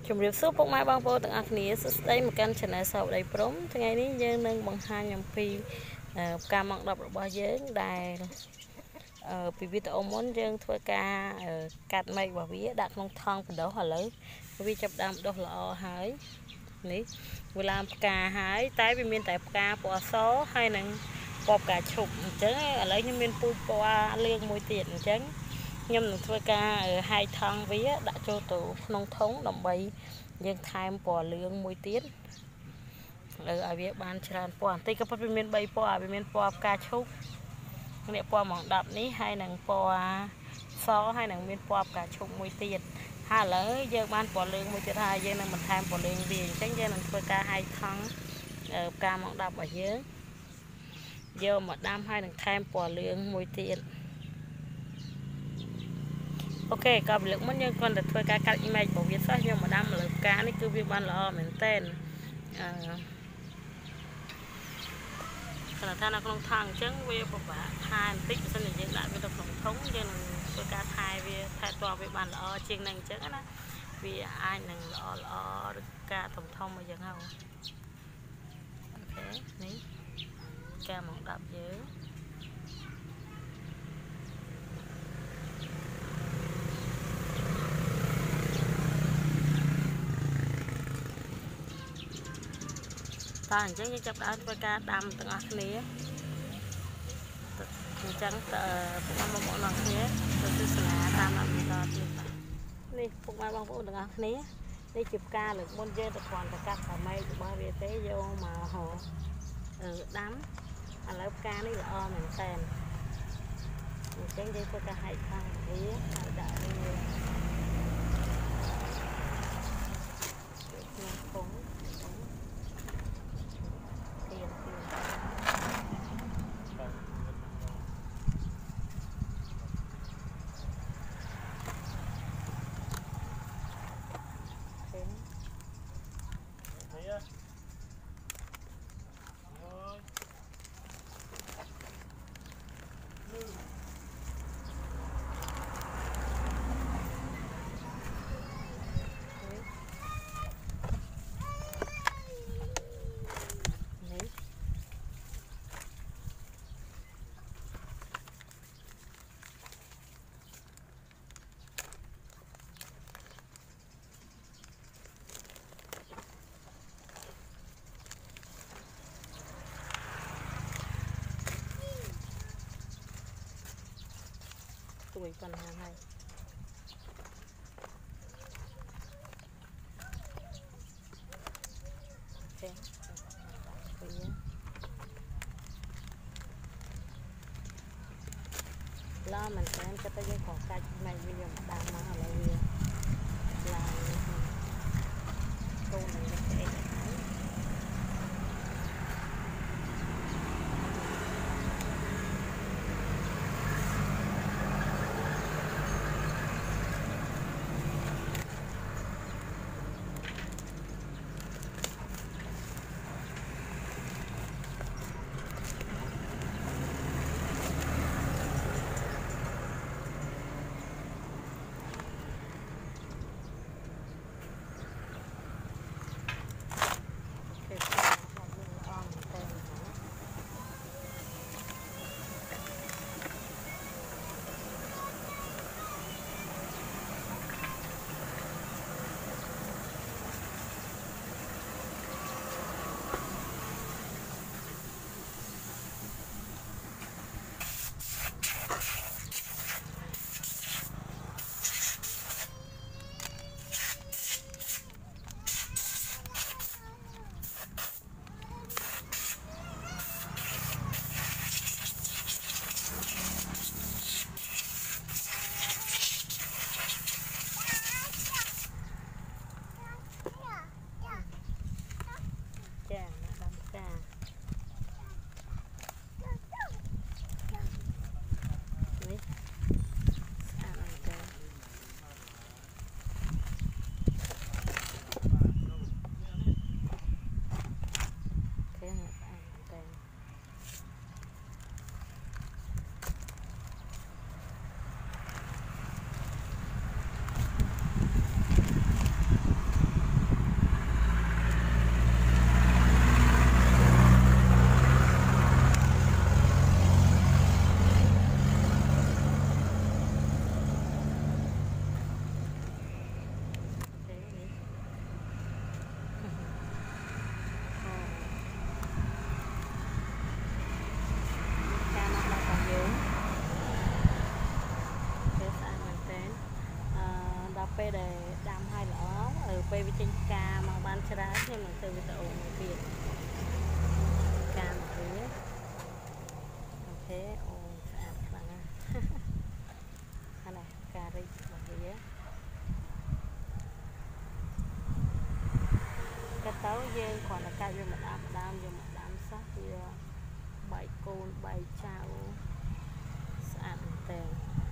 ជំរាបសួរពុកម៉ែបងប្អូនទាំងអស់គ្នាសួស្តីមកកាន់ Channel សោកដីព្រំថ្ងៃនេះយើងនឹងបង្ហាញអំពីផ្កាម៉ង់10របស់យើងដែលពីវីដេអូមុនយើងធ្វើការកាត់មែករបស់វាដាក់ក្នុងថង់បណ្ដុះឥឡូវវាចាប់ដើមដុះល្អហើយនេះវាឡើងផ្កាហើយតែវាមានតែផ្កាពណ៌សហើយនឹងពណ៌ផ្កាឈប់អញ្ចឹងឥឡូវខ្ញុំមានពូជពណ៌លឿងមួយទៀតអញ្ចឹងខ្ញុំនឹងធ្វើការហែកថង់វាដាក់ចូលទៅក្នុងធុងដើម្បីយើងថែមពណ៌លឿងមួយទៀតឲ្យវាបានច្រើនពណ៌បន្តិចក៏ប៉ុន្តែវាមាន3ពណ៌វាមានពណ៌ផ្កាឈប់នេះពណ៌ម៉ង់10នេះហើយនឹងពណ៌សហើយនឹងមានពណ៌ផ្កាឈប់មួយទៀតហើយឥឡូវយើងបានពណ៌លឿងមួយទៀតហើយយើងនឹងបន្ថែមពណ៌លឿងវាអញ្ចឹងយើងនឹងធ្វើការហែកថង់ផ្កាម៉ង់10របស់យើងយកមកដាំហើយនឹងថែមពណ៌លឿងមួយទៀតអូខេក៏ពីលើកមុនយើងគ្រាន់តែធ្វើការកាត់ image របស់វាសោះយើងមកដាំលើផ្កានេះគឺវាបានល្អមែនតើខណៈថានៅក្នុងថង់អញ្ចឹងវាពិបាកថែបន្តិចបើមិនយើងដាក់វាទៅក្នុងធុងយើងនឹងធ្វើការថែវាថែទាំវាបានល្អជាងនឹងអញ្ចឹងណាវាអាចនឹងល្អឬការធំមកយ៉ាងហ្នឹងអូខេនេះការមក10យើងតើអញ្ចឹងយើងចាប់ដើមធ្វើការដាំទាំងអស់គ្នាអញ្ចឹងពុកម៉ែបងប្អូនទាំងអស់គ្នាទៅទស្សនាតាមបន្តទៀតនេះពុកម៉ែបងប្អូនទាំងអស់គ្នានេះជាផ្កាលើកមុនយើងទៅគ្រាន់តែកាត់តែមែករបស់វាទេយកមកដាំឥឡូវផ្កានេះល្អមែនតើអញ្ចឹងយើងធ្វើការហែកខាងវាហើយដាក់វាក្នុងធុងជួយប៉ុណ្ណាហើយចេះឡាមិនតែចិត្តទៅយើងខកកាច់ផ្នែកវាយកមកដាំមកឥឡូវវាឡើងកូននឹងស្អីពេលដែលដាំហើយល្អពេលវាចេញផ្កាមកបានច្រើនខ្ញុំនឹងធ្វើវីដេអូមួយទៀតផ្កាមកវាអូខេអូស្អាតខ្លាំងណាស់អានេះផ្ការីករបស់វាក៏ទៅយើងគ្រាន់តែកាច់វាមកដើមយកមកដាំសោះវាបែកកូនបែកចៅស្អាតមែនតើ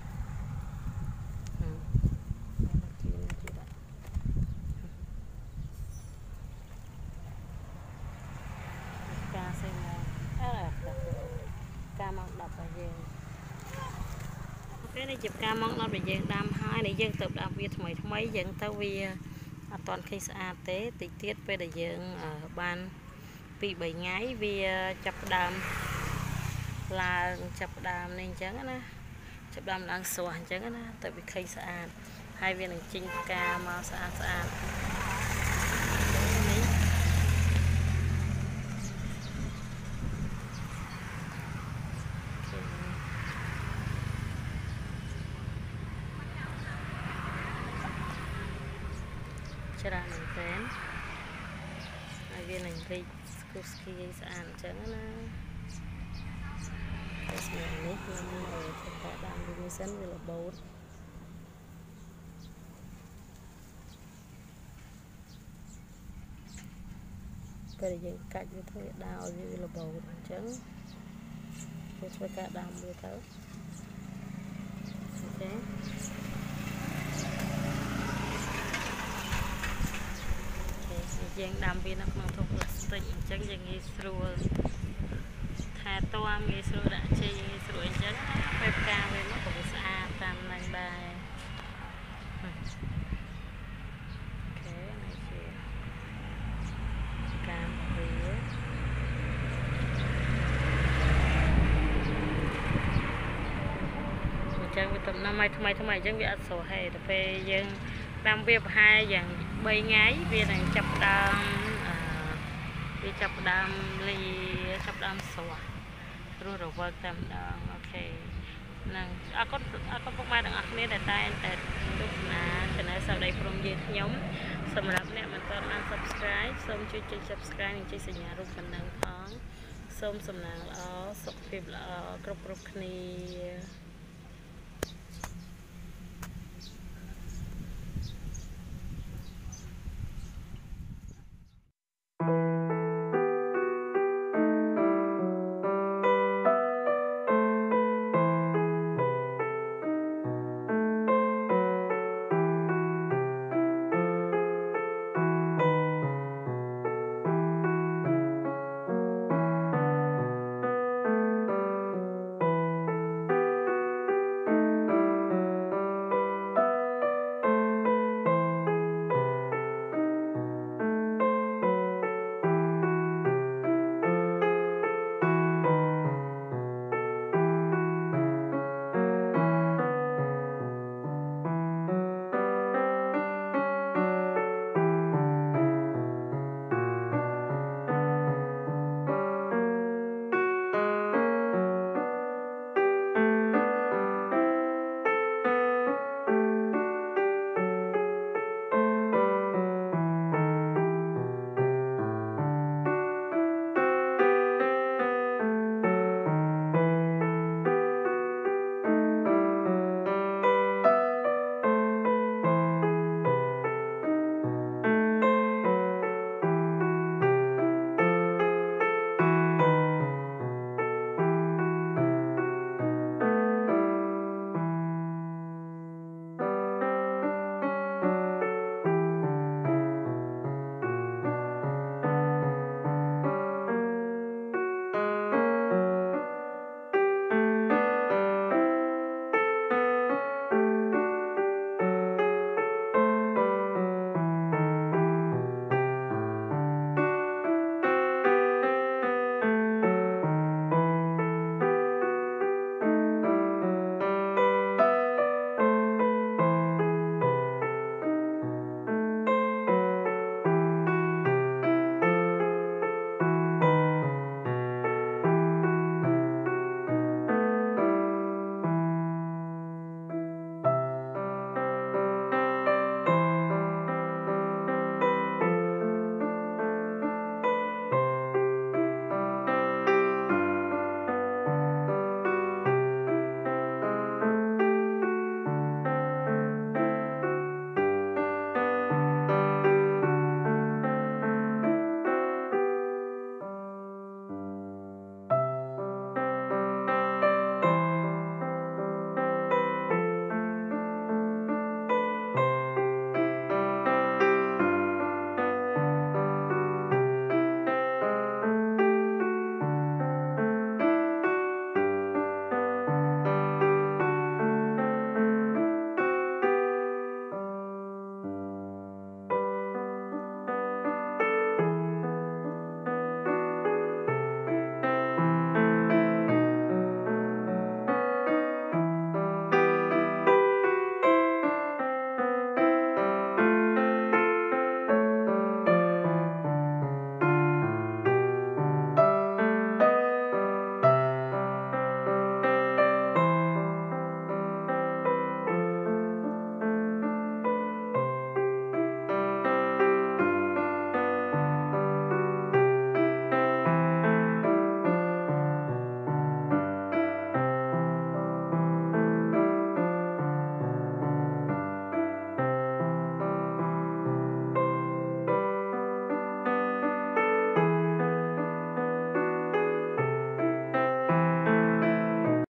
ការមក10របស់យើងអូខេនេះជាការមក10របស់យើងដាំហើយនេះយើងទៅដាំវាថ្មីយើងទៅវាអត់ទាន់ឃើញស្អាតទេតិចទៀតពេលដែលយើងបាន2-3ថ្ងៃវាចាប់ផ្ដើមឡើងចាប់ផ្ដើមនេះអញ្ចឹងណាចាប់ផ្ដើមឡើងស្រស់អញ្ចឹងណាទៅវាឃើញស្អាតហើយវានឹងចេញផ្កាមកស្អាតនេះច្រើនមែនទែនហើយវានឹងរីកស្គូស្គីស្អាតអញ្ចឹងណាតែស្មាននេះខ្ញុំធ្វើការដាំវាសិនវារបូតពេលយើងកាច់វាធ្វើដាវឲ្យវារបូតអញ្ចឹងវាធ្វើការដាំវាទៅអូខេយើងដាំវានៅក្នុងធុងប្លាស្ទិកអញ្ចឹងយើងងាយស្រួលថែទាំងាយស្រួលដាក់ជីងាយស្រួលអញ្ចឹងពេលផ្កាវាមកក៏វាស្អាតតាមនឹងដែរអូខេនេះជាការវាអញ្ចឹងវាតំណាំឲ្យថ្មីអញ្ចឹងវាអត់ស្រស់ហេទៅពេលយើងដាំវាប្រហែលយ៉ាង3ថ្ងៃវានឹងចាប់ដើមវាចាប់ដើមលីចាប់ដើមស្រស់រស់រវើកតែម្ដងអូខេនឹងអរគុណពុកម៉ែទាំងអស់គ្នាដែលតែទស្សនា Channel សៅដីព្រំយើងខ្ញុំសម្រាប់អ្នកមិនទាន់បាន Subscribe សូមជួយចុច Subscribe និងចុចសញ្ញារូបកណ្ដឹងផងសូមសំណាងល្អសុខភាពល្អគ្រប់គ្នា